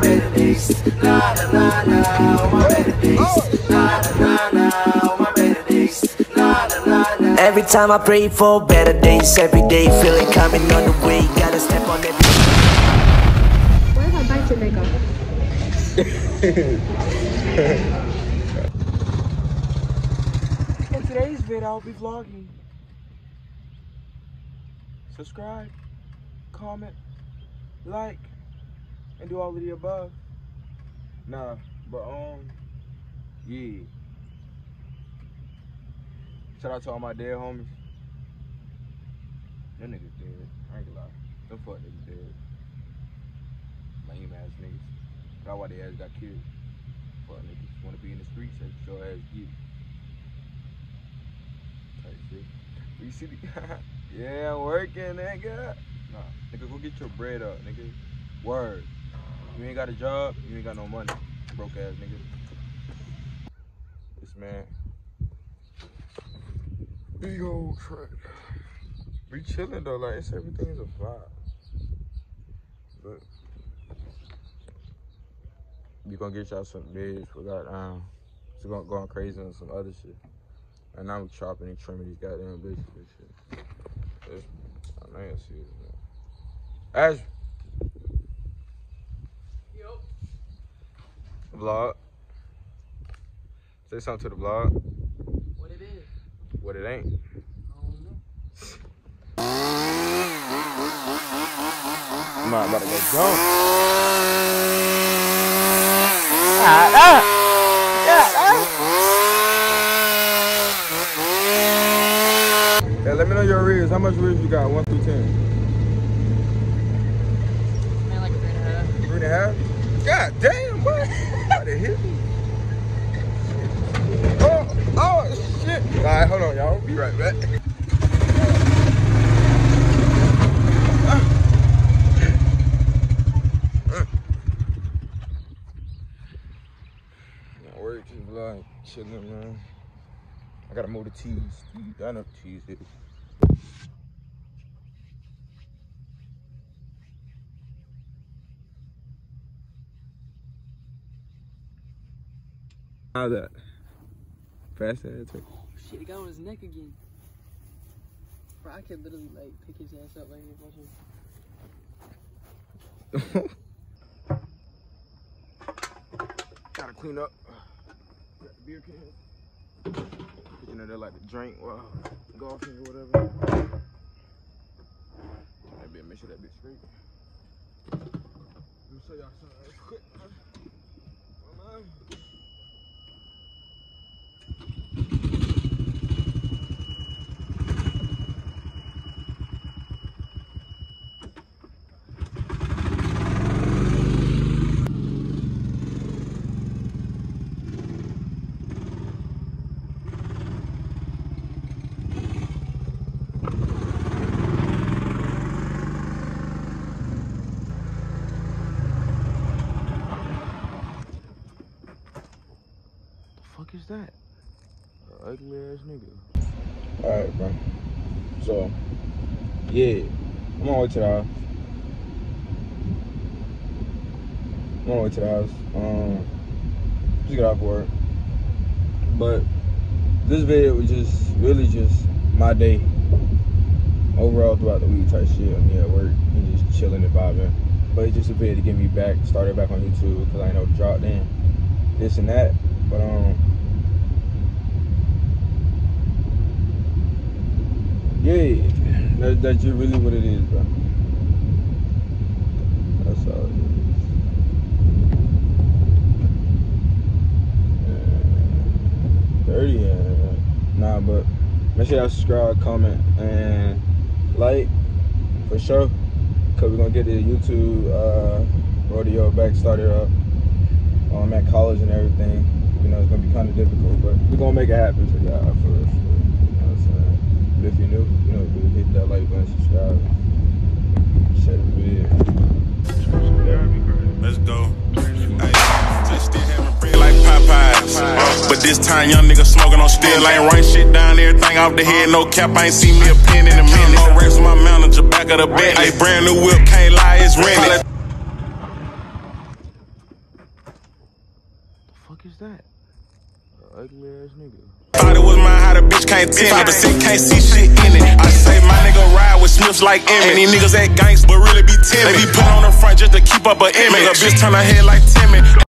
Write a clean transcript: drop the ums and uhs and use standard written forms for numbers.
better days. La la la la, my better days. La la la la, my better days. La la la la. Every time I pray for better days, every day feel it coming on the way. Gotta step on every. Why is my back to makeup? In today's vid, I'll be vlogging. Subscribe, comment, like, and do all of the above. Nah, but yeah. Shout out to all my dead homies. Them niggas dead. I ain't gonna lie. Them fuck niggas dead. Lame ass niggas. That's why they ass got killed. Fuck niggas wanna be in the streets, that's your ass get. Type shit. You see the yeah, I'm working, nigga. Nah, nigga, go get your bread up, nigga. Word. You ain't got a job, you ain't got no money. Broke ass nigga. This man. Big old truck. We chilling though, like it's everything's a vibe. But we gonna get y'all some bids. We got it's going crazy on some other shit. And now we chopping and trimming these goddamn bitches and shit. I ain't see it, man. Ash. Yo. Vlog. Say something to the vlog. What it is? What it ain't. I don't know. I'm about to go jump. Yeah, let me know your reads. How much reads you got? 1 through 10. Man, like a 3.5. 3.5? God damn, boy. About to hit me. Oh, shit. All right, hold on, y'all. Be right back. Work, just like chilling, man. I gotta move the T's. I know what T's is. How's that? Fast ass. Oh shit, he got on his neck again. Bro, I could literally like pick his ass up like this. Gotta clean up. Got the beer can. You know, they like to drink while golfing or whatever. That bitch, make sure that bitch straight. Let me show y'all something real quick. Is that? Ugly ass nigga. Alright, bro. So, yeah. I'm on my way to the house. Just got off work. But this video was just really just my day. Overall throughout the week type shit. I'm at work and just chilling and vibing. But it's just a video to get me back, started back on YouTube because I ain't know to drop in this and that. But yeah, that's just really what it is, bro. That's all it is. 30, nah, but make sure y'all subscribe, comment, and like for sure. Cause we're gonna get the YouTube rodeo back started up. I'm at college and everything. You know, it's gonna be kind of difficult, but we're gonna make it happen for y'all for real. If you're new, you know, hit that like button, subscribe, share the video. Let's go. Hey, just still having bread like Popeyes. But this time, young nigga smoking on still. Ain't run shit down, everything off the head. No cap, I ain't seen me a pen in a minute. No rest with my manager, back of the bed. Hey, brand new whip, can't lie, it's rented. fuck is that? Ugly ass nigga. Thought it was mine, how the bitch can't tell me. 5% can't see shit in it. I say my nigga ride with Smiths like Emmett. And these niggas act gangsta, but really be timid. They be putting on the front just to keep up a image. Make a bitch turn her head like Timmy.